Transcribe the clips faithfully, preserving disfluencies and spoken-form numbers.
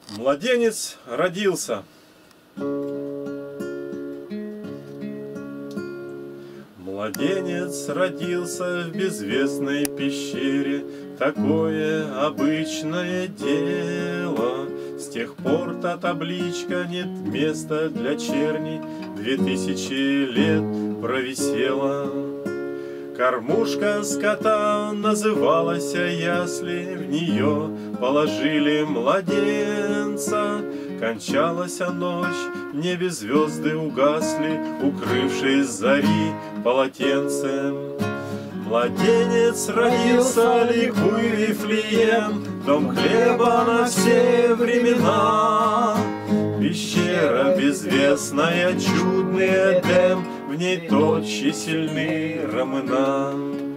Младенец родился. Младенец родился в безвестной пещере. Такое обычное дело. С тех пор та табличка «Нет места для черни» две тысячи лет провисела. Кормушка скота называлась ясли, в нее положили младенца. Кончалась ночь, в небе звезды угасли, укрывшись зари полотенцем. Младенец родился, ликуй, Вифлеем, дом хлеба на все времена. Пещера безвестная, чудный Эдем, в ней точи сильны рамена.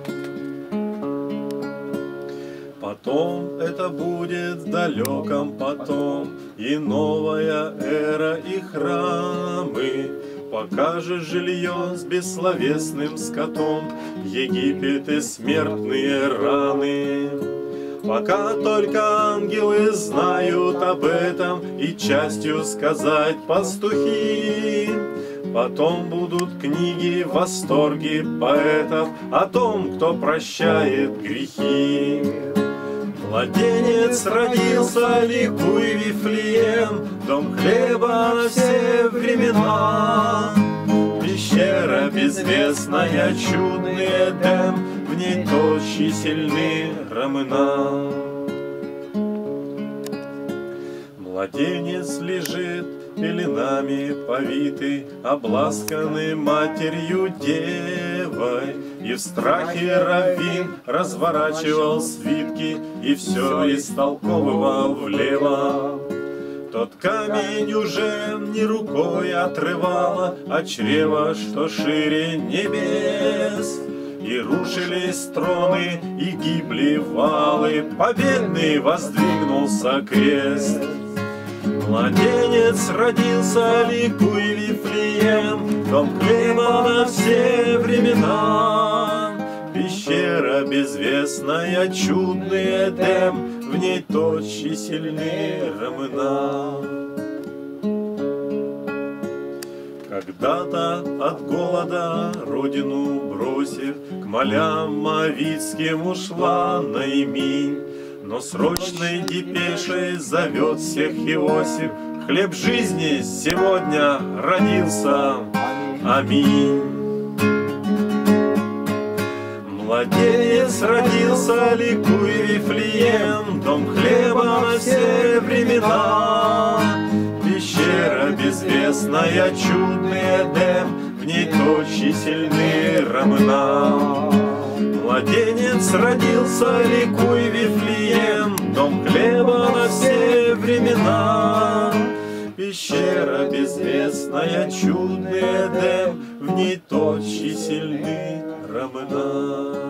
Потом это будет в далеком потом, и новая эра, и храмы. Покажешь жилье с бессловесным скотом, Египет и смертные раны. Пока только ангелы знают об этом, и частью сказать пастухи. Потом будут книги, восторги поэтов о том, кто прощает грехи. Младенец родился, ликуй, Вифлеем, дом хлеба на все времена. Пещера безвестная, чудный Эдем, в ней точи сильны рамена. Младенец лежит, пеленами повитый, обласканный матерью девой, и в страхе раввин разворачивал свитки и все истолковывал влево. Тот камень уже не рукой отрывало, а чрево, что шире небес. И рушились троны, и гибли валы, победный воздвигнулся крест. Младенец родился, ликуй, Вифлеем, дом хлеба на все времена. Пещера безвестная, чудный Эдем, в ней точи сильны рамена. Когда-то от голода родину бросив, к молям моавитским ушла Наиминь. Но срочной депешей зовет всех Иосиф: хлеб жизни сегодня родился. Аминь. Младенец родился, ликуй, Вифлеем, дом хлеба на все времена. Пещера безвестная, чудный Эдем, в ней точи сильны рамена. Младенец родился, ликуй, Вифлеем, дом хлеба на все времена. Пещера безвестная, чудный Эдем, в ней точи сильны рамена.